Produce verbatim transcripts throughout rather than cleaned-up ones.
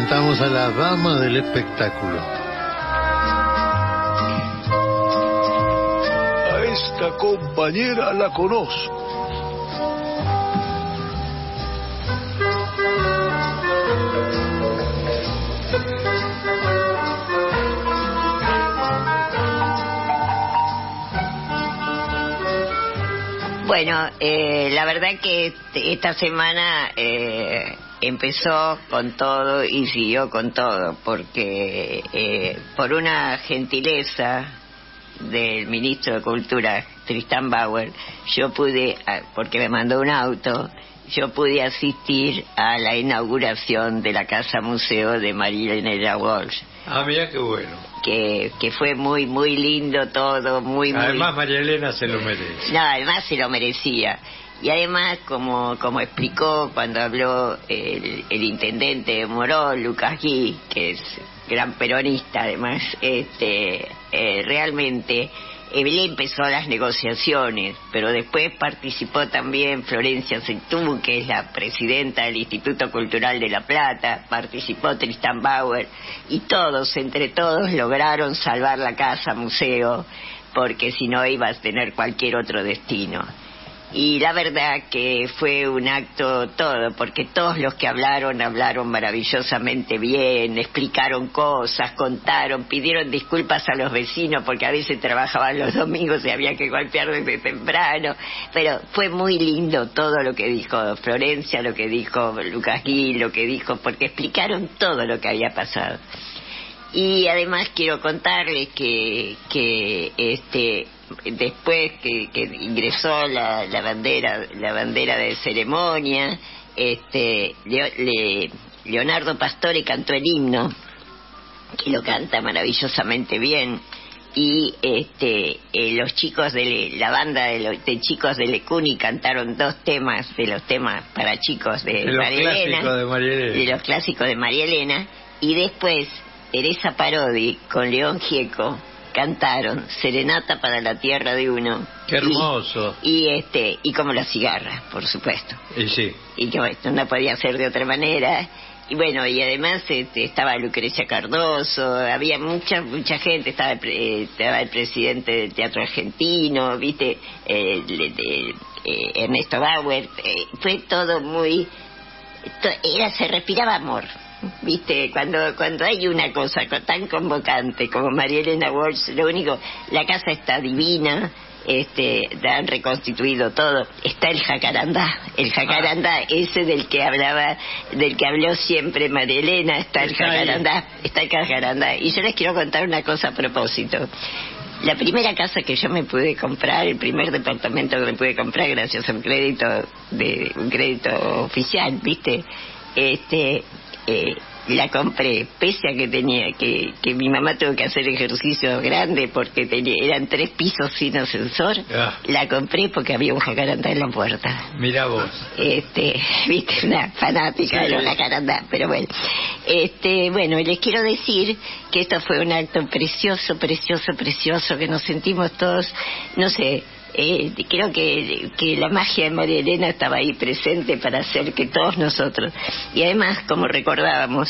presentamos a la dama del espectáculo. A esta compañera la conozco. Bueno, eh, la verdad que esta semana eh, empezó con todo y siguió con todo, porque eh, por una gentileza del ministro de Cultura, Tristan Bauer, yo pude, porque me mandó un auto, yo pude asistir a la inauguración de la Casa Museo de María Elena Walsh. Ah, mira qué bueno. Que, que fue muy, muy lindo todo, muy, muy... Además María Elena se lo merece. No, además se lo merecía. Y además, como como explicó cuando habló el, el intendente de Morón, Lucas Gui, que es gran peronista además, este eh, realmente... Él empezó las negociaciones, pero después participó también Florencia Sectú, que es la presidenta del Instituto Cultural de La Plata, participó Tristan Bauer, y todos, entre todos, lograron salvar la casa museo, porque si no iba a tener cualquier otro destino. Y la verdad que fue un acto todo, porque todos los que hablaron, hablaron maravillosamente bien, explicaron cosas, contaron, pidieron disculpas a los vecinos, porque a veces trabajaban los domingos y había que golpear desde temprano, pero fue muy lindo todo lo que dijo Florencia, lo que dijo Lucas Gui, lo que dijo, porque explicaron todo lo que había pasado. Y además quiero contarles que, que este... después que, que ingresó la, la bandera la bandera de ceremonia, este Leo, le, Leonardo Pastore cantó el himno, que lo canta maravillosamente bien, y este eh, los chicos de la banda de, los, de chicos de Lecuni cantaron dos temas de los temas para chicos de, de María Elena, de María Elena, de los clásicos de María Elena, y después Teresa Parodi con León Gieco cantaron Serenata para la Tierra de Uno. ¡Qué hermoso! Y, y este y como la cigarra, por supuesto. Y sí. Y que bueno, no podía ser de otra manera. Y bueno, y además este, estaba Lucrecia Cardoso, había mucha mucha gente, estaba el, eh, estaba el presidente del Teatro Argentino, viste, eh, de, de, eh, Ernesto Bauer, eh, fue todo muy... To, era se respiraba amor. Viste, cuando cuando hay una cosa tan convocante como María Elena Walsh, lo único, la casa está divina, este, han reconstituido todo, está el jacarandá, el jacarandá ese del que hablaba, del que habló siempre María Elena, está el jacarandá, está el jacarandá, y yo les quiero contar una cosa a propósito. La primera casa que yo me pude comprar, el primer departamento que me pude comprar gracias a un crédito de un crédito oficial, viste, este Eh, la compré, pese a que tenía que, que mi mamá tuvo que hacer ejercicio grande porque tenía, eran tres pisos sin ascensor, ah. La compré porque había un jacarandá en la puerta. Mirá vos. Este, viste, una fanática sí. de los jacarandá, pero bueno. Este, bueno, les quiero decir que esto fue un acto precioso, precioso, precioso, que nos sentimos todos, no sé, Eh, creo que, que la magia de María Elena estaba ahí presente para hacer que todos nosotros, y además, como recordábamos,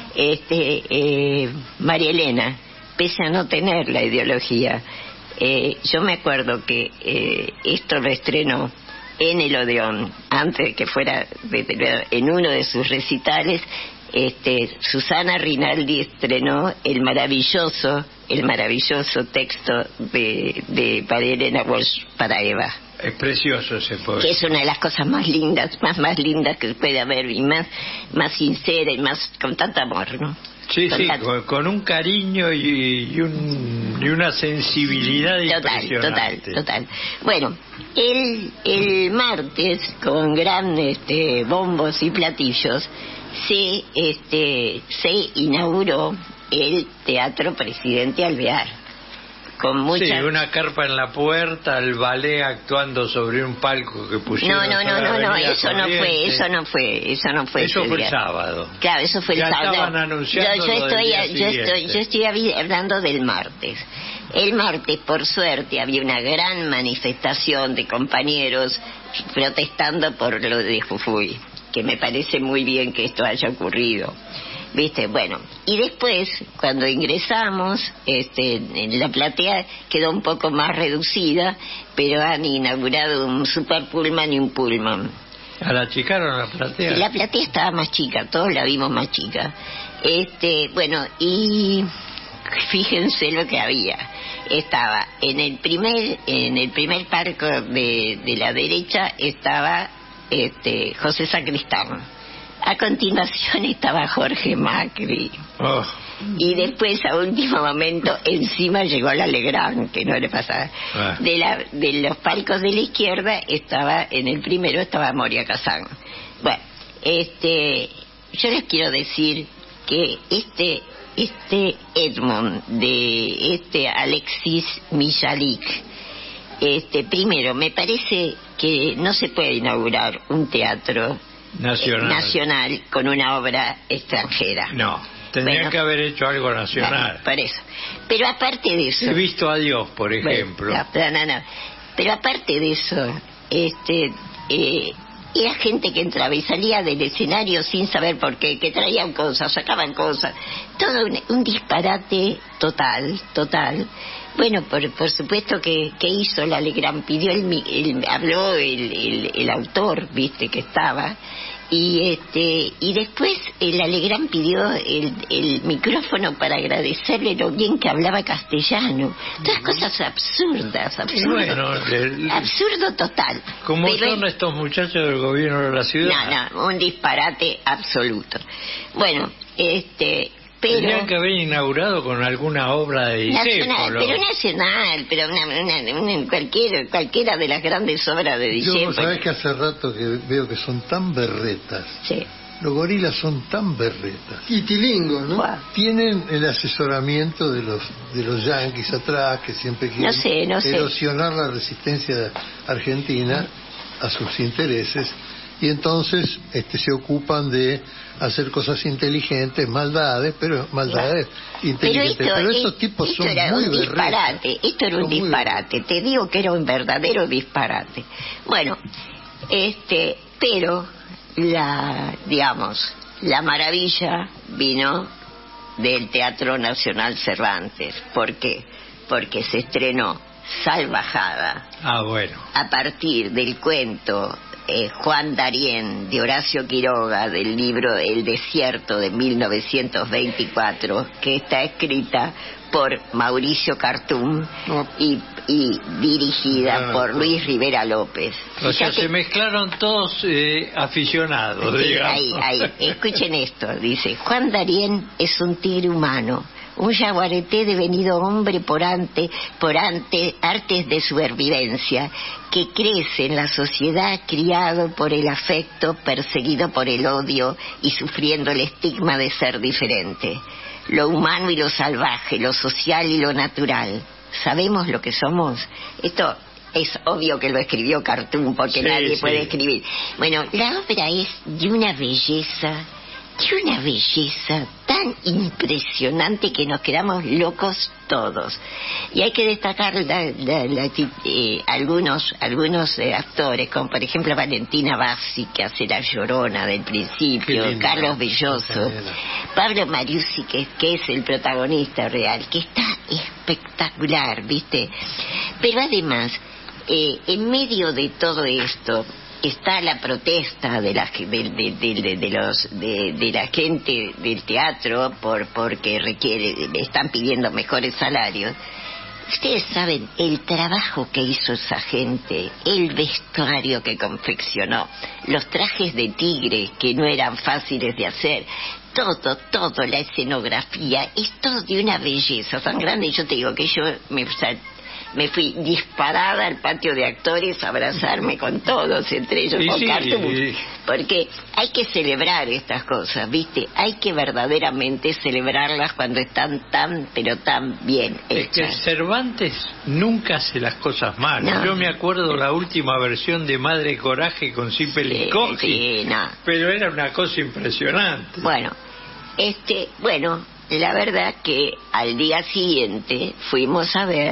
este eh, María Elena, pese a no tener la ideología, eh, yo me acuerdo que eh, esto lo estrenó en el Odeón, antes de que fuera de, de, en uno de sus recitales. Este, Susana Rinaldi estrenó el maravilloso, el maravilloso texto de, de María Elena Walsh para Eva. Es precioso ese poema. Que es una de las cosas más lindas, más más lindas que puede haber, y más más sincera y más con tanto amor, ¿no? Sí, con sí, tanto... con, con un cariño y, y, un, y una sensibilidad total, impresionante. Total, total. Bueno, el, el martes, con gran este, bombos y platillos, se este se inauguró el Teatro Presidente Alvear, con mucha... Sí, una carpa en la puerta, el ballet actuando sobre un palco que pusieron. No, no, no, no, no, eso no fue, eso no fue, eso no fue. Eso fue el sábado. Claro, eso fue el ya sábado. Estaban anunciando yo, yo estoy, yo siguiente. estoy, yo estoy hablando del martes. El martes, por suerte, había una gran manifestación de compañeros protestando por lo de Jujuy, que me parece muy bien que esto haya ocurrido. viste, bueno, y después cuando ingresamos, este, en la platea quedó un poco más reducida, pero han inaugurado un super pullman y un pullman. ¿A la achicaron la platea? La platea estaba más chica, todos la vimos más chica. Este, bueno, y fíjense lo que había. Estaba en el primer, en el primer palco de, de la derecha estaba este, José Sacristán. A continuación estaba Jorge Macri. Oh. Y después, a último momento, encima llegó la Legrand, que no le pasaba. Ah. De, la, de los palcos de la izquierda estaba, en el primero estaba Moria Kazan. Bueno, este, yo les quiero decir que este, este Edmond de este Alexis Michalik, este, primero, me parece que no se puede inaugurar un teatro Nacional. nacional con una obra extranjera. No, tendrían Bueno, que haber hecho algo nacional. Bueno, por eso. Pero aparte de eso... He visto a Dios, por ejemplo. Bueno, no, no, no. Pero aparte de eso, este, eh, era gente que entraba y salía del escenario sin saber por qué, que traían cosas, sacaban cosas. Todo un, un disparate total, total. Bueno, por, por supuesto que, que hizo la Legrand, pidió el, el habló el, el, el autor, viste, que estaba, y este y después el Legrand pidió el, el micrófono para agradecerle lo bien que hablaba castellano. Todas cosas absurdas, absurdo, bueno, el, absurdo total. Como Pero son él, estos muchachos del gobierno de la ciudad. no, no, un disparate absoluto. Bueno, este... Pero, tendrían que haber inaugurado con alguna obra de nacional, Discépolo. pero nacional, pero una, una, una, cualquiera, cualquiera de las grandes obras de Yo, Discépolo. ¿sabés que hace rato que veo que son tan berretas? Sí. Los gorilas son tan berretas. Y tilingos, ¿no? Buah. Tienen el asesoramiento de los de los yanquis atrás, que siempre quieren No sé, no sé. erosionar la resistencia argentina a sus intereses, y entonces este se ocupan de hacer cosas inteligentes, maldades, pero maldades Pero inteligentes. esto, Pero, es- estos tipos esto son era muy un berretas. disparate, esto era un Son muy disparate, te digo que era un verdadero disparate. Bueno, este, pero la, digamos, la maravilla vino del Teatro Nacional Cervantes. ¿Por qué? Porque se estrenó Salvajada Ah, bueno. a partir del cuento eh, Juan Darien de Horacio Quiroga, del libro El Desierto de mil novecientos veinticuatro, que está escrita por Mauricio Cartum No. y, y dirigida Ah, por no. Luis Rivera López. O sea, Fíjate- se mezclaron todos eh, aficionados, Sí, digamos. ahí, ahí. Escuchen esto, dice: Juan Darien es un tigre humano, un yaguareté devenido hombre por ante, por ante artes de supervivencia, que crece en la sociedad criado por el afecto, perseguido por el odio y sufriendo el estigma de ser diferente. Lo humano y lo salvaje, lo social y lo natural. ¿Sabemos lo que somos? Esto es obvio que lo escribió Cartoon, porque Sí, nadie sí. puede escribir. Bueno, la obra es de una belleza, de una belleza tan impresionante que nos quedamos locos todos. Y hay que destacar la, la, la, eh, algunos algunos eh, actores, como por ejemplo Valentina Bassi, que hace la Llorona del principio, Qué linda, Carlos Belloso, compañera. Pablo Mariucci, que, que es el protagonista real, que está espectacular, ¿viste? Pero además, eh, en medio de todo esto está la protesta de la de, de, de, de, de los de, de la gente del teatro por porque requiere están pidiendo mejores salarios. Ustedes saben el trabajo que hizo esa gente, el vestuario que confeccionó, los trajes de tigre que no eran fáciles de hacer, todo, todo, la escenografía, es todo de una belleza tan grande. Y yo te digo que yo me, o sea, me fui disparada al patio de actores a abrazarme con todos, entre ellos Y con sí, Cartoon, y- porque hay que celebrar estas cosas, ¿viste? Hay que verdaderamente celebrarlas cuando están tan, pero tan bien Es que hechas. Cervantes nunca hace las cosas mal. No. Yo me acuerdo la última versión de Madre Coraje con Cipelicocchi, Sí, sí, no. pero era una cosa impresionante. Bueno, este, bueno, la verdad que al día siguiente fuimos a ver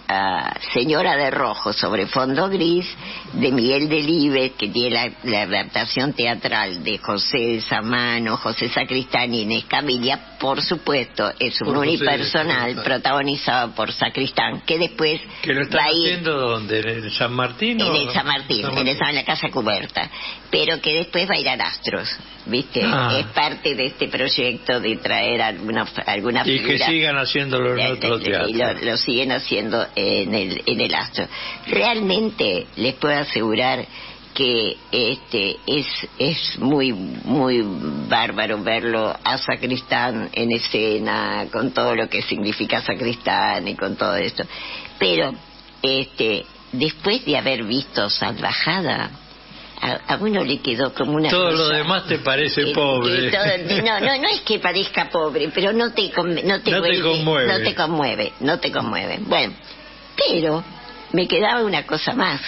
a Señora de Rojo sobre fondo gris de Miguel Delibes, que tiene la, la adaptación teatral de José Samano, José Sacristán y Inés Camilia. Por supuesto, es un Por unipersonal José, protagonizado por Sacristán, que después ¿Que lo va están a ir haciendo dónde? ¿En San Martín? en o el no? San Martín, San en, Martín. esa, en la Casa Cubierta, pero que después va a ir a Astros, ¿viste? Ah. Es parte de este proyecto de traer alguna, alguna Y que figura. sigan haciéndolo en otro Y teatro. lo, lo siguen haciendo en el, en el Astro. Realmente les puedo asegurar que este es es muy muy bárbaro verlo a Sacristán en escena, con todo lo que significa Sacristán y con todo esto. Pero este después de haber visto Salvajada, a, a uno le quedó como una Todo lo cosa, demás te parece que- pobre. que todo- no, no, no es que parezca pobre, pero no te, con- no te, No te vuelve- conmueve. no te conmueve, no te conmueve. Bueno, pero me quedaba una cosa más,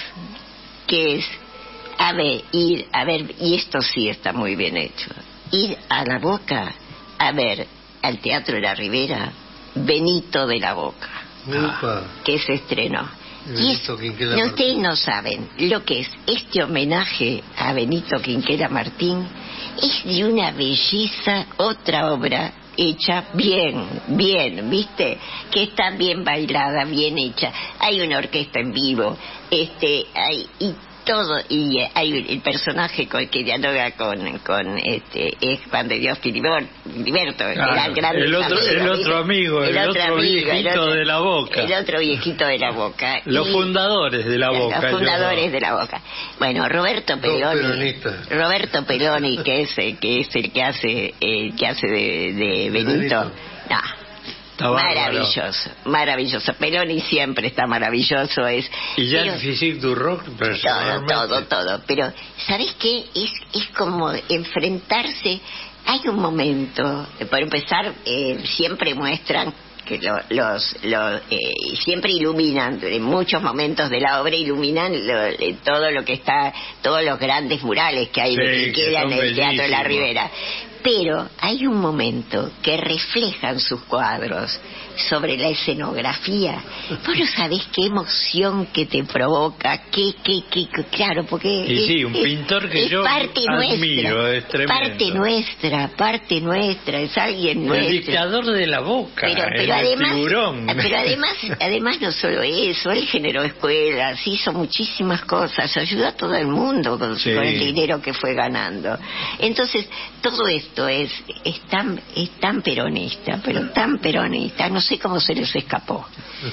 que es, a ver, ir, a ver, y esto sí está muy bien hecho, ir a la Boca a ver al Teatro de la Ribera Benito de la Boca, Upa. que se estrenó. Y Y Benito es- Quinquela no, Martín. ustedes no saben lo que es este homenaje a Benito Quinquela Martín. Es de una belleza, otra obra hecha bien, bien, ¿viste? Que está bien bailada, bien hecha. Hay una orquesta en vivo, este, hay y todo, y eh, hay el personaje con, que dialoga con, con este, es Juan de Dios Filibor- Filiberto, Claro, eran grandes el otro- amigos, el otro ¿viste? amigo, el otro viejito de la Boca. El otro viejito de la Boca. Los Y- fundadores de la los Boca. fundadores yo- de la Boca. Bueno, Roberto Dos Peloni, peronistas. Roberto Peloni, que es el que es el que hace el que hace de, de Benito. Benito. No. Está bárbaro. Maravilloso, maravilloso. Peloni siempre está maravilloso, es. Y ya pero- el Physique du Rock, todo, personalmente. todo, todo. Pero, ¿sabes qué? Es, es como enfrentarse. Hay un momento, eh, por empezar, eh, siempre muestran que lo- los, los eh, siempre iluminan, en muchos momentos de la obra iluminan lo- eh, todo lo que está, todos los grandes murales que hay Sí, de que Quinquela en son el Teatro de la bellísimos. Ribera. Pero hay un momento que reflejan sus cuadros sobre la escenografía. Vos no sabés qué emoción que te provoca, qué, qué, qué, qué- claro, porque Y es, sí, un es- pintor que es yo parte admiro, nuestra, es tremendo. parte nuestra, parte nuestra, es alguien El nuestro. dictador de la Boca, Pero, el pero además, tiburón. pero además, además no solo eso, él generó escuelas, hizo muchísimas cosas, ayudó a todo el mundo con, Sí. con el dinero que fue ganando. Entonces, todo esto es, es tan, es tan peronista, pero tan peronista, no sé cómo se les escapó,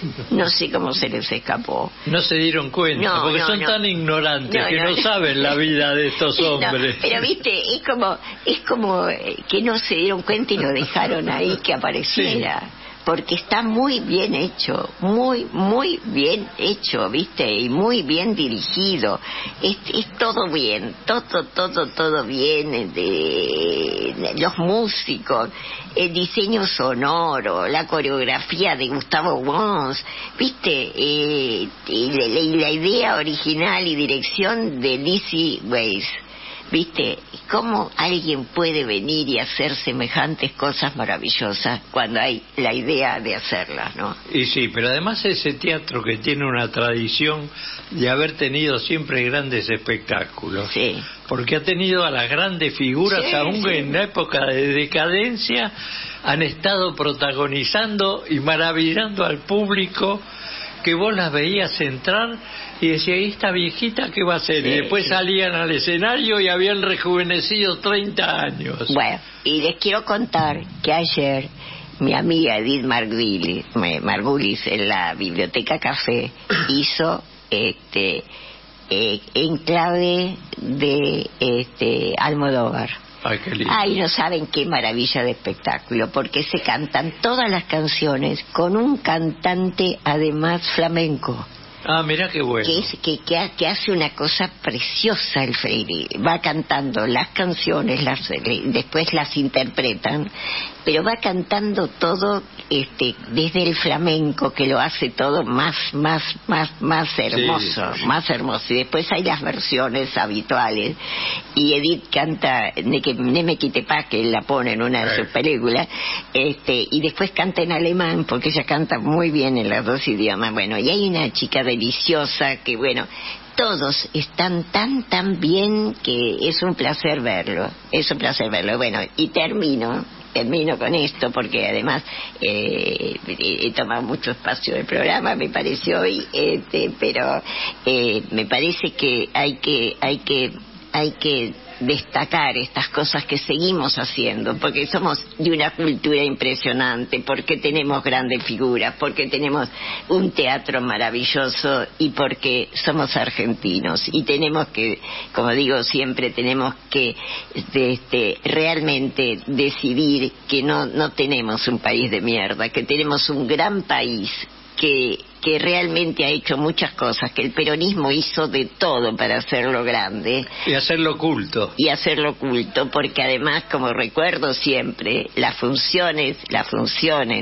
no sé cómo se les escapó. No se dieron cuenta, No, porque no, son no. tan ignorantes No, que no, no, no. saben la vida de estos No, hombres. pero viste, es como, es como eh, que no se dieron cuenta y lo dejaron ahí que apareciera. Porque está muy bien hecho, muy, muy bien hecho, ¿viste? Y muy bien dirigido. Es, es todo bien, todo, todo, todo bien. eh, De, de los músicos, el diseño sonoro, la coreografía de Gustavo Wons, ¿viste? Eh, y la, la- la idea original y dirección de Lizzie Weiss. ¿Viste? ¿Cómo alguien puede venir y hacer semejantes cosas maravillosas cuando hay la idea de hacerlas, ¿no? Y sí, pero además ese teatro que tiene una tradición de haber tenido siempre grandes espectáculos. Sí. Porque ha tenido a las grandes figuras, Sí, aún sí. en la época de decadencia, han estado protagonizando y maravillando al público, que vos las veías entrar y decías, ¿y esta viejita qué va a hacer? Sí, y después sí. salían al escenario y habían rejuvenecido treinta años. Bueno, y les quiero contar que ayer mi amiga Edith Margulis, me- Margulis en la Biblioteca Café hizo este eh, en clave de este Almodóvar. Ay, qué lindo. Ay, no saben qué maravilla de espectáculo, porque se cantan todas las canciones con un cantante además flamenco. Ah, mira qué bueno. Que, es, que, que, ha- que hace una cosa preciosa el Freire. Va cantando las canciones, las, después las interpretan, pero va cantando todo este, desde el flamenco, que lo hace todo más, más, más, más hermoso, Sí, sí. más hermoso. Y después hay las versiones habituales. Y Edith canta Neme Quitepa, que la pone en una de sus películas, este, y después canta en alemán, porque ella canta muy bien en los dos idiomas. Bueno, y hay una chica deliciosa que, bueno, todos están tan, tan bien que es un placer verlo, es un placer verlo. Bueno, y termino, termino con esto, porque además eh, he tomado mucho espacio del programa, me parece hoy, este, pero eh, me parece que hay que, hay que, hay que destacar estas cosas que seguimos haciendo, porque somos de una cultura impresionante, porque tenemos grandes figuras, porque tenemos un teatro maravilloso y porque somos argentinos y tenemos que, como digo siempre, tenemos que este, realmente decidir que no, no tenemos un país de mierda, que tenemos un gran país que, que realmente ha hecho muchas cosas, que el peronismo hizo de todo para hacerlo grande. Y hacerlo culto. Y hacerlo culto, porque además, como recuerdo siempre, las funciones, las funciones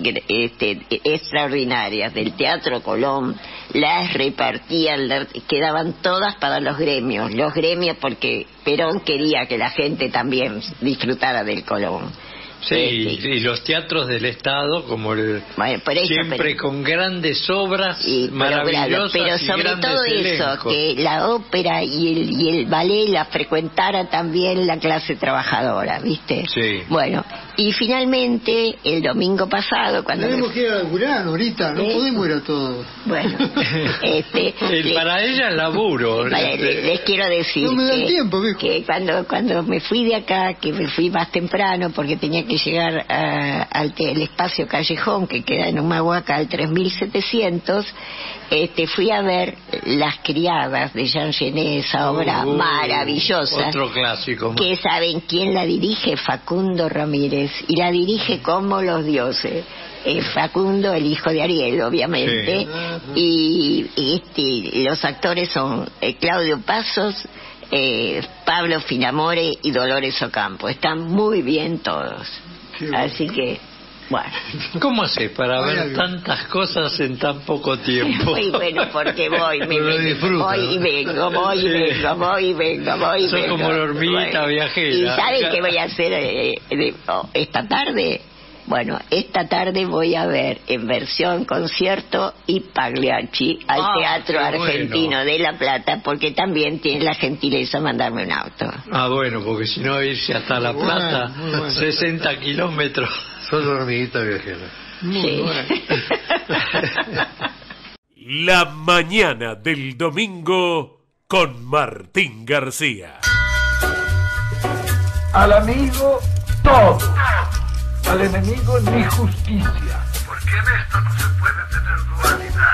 este, extraordinarias del Teatro Colón, las repartían, las, quedaban todas para los gremios, los gremios porque Perón quería que la gente también disfrutara del Colón. Sí, Este, y los teatros del Estado, como el, Bueno, por eso, siempre pero- con grandes obras y, pero, maravillosas claro, pero y sobre grandes todo eso, elencos. que la ópera y el, y el ballet la frecuentara también la clase trabajadora, ¿viste? Sí. Bueno, y finalmente, el domingo pasado, cuando me- Tenemos que ir a laburar ahorita, no ¿Eh? podemos ir a todos. Bueno, este... El- le- para ella es laburo. Vale, este, le- les quiero decir No me da que, tiempo, viejo. que cuando cuando me fui de acá, que me fui más temprano porque tenía que llegar a- al te- el espacio Callejón, que queda en Humahuaca al tres mil setecientos, este, fui a ver Las Criadas de Jean Genet, esa obra uh, maravillosa. Otro clásico. Que saben quién la dirige, Facundo Ramírez, y la dirige como los dioses. Eh, Facundo, el hijo de Ariel, obviamente, y, y este, los actores son eh, Claudio Pasos, eh, Pablo Finamore y Dolores Ocampo. Están muy bien todos. Qué bueno. Así que, bueno. ¿Cómo haces para Vaya ver bien. tantas cosas en tan poco tiempo? Muy bueno, porque voy, me, Pero lo me- disfruta, voy y ¿no? vengo, voy y Sí. vengo, voy y vengo, voy y Sos vengo. como la hormiguita Bueno, viajera. ¿Y saben qué voy a hacer eh, de- oh, esta tarde? Bueno, esta tarde voy a ver en versión concierto y Pagliacci al Ah, Teatro qué Argentino bueno. de La Plata, porque también tiene la gentileza de mandarme un auto. Ah, bueno, porque si no irse hasta La Muy Plata, bueno, muy bueno. sesenta kilómetros. Sos hormiguita viajera. Sí. La mañana del domingo con Martín García. Al amigo todo, al enemigo ni justicia. Porque en esto no se puede tener dualidad.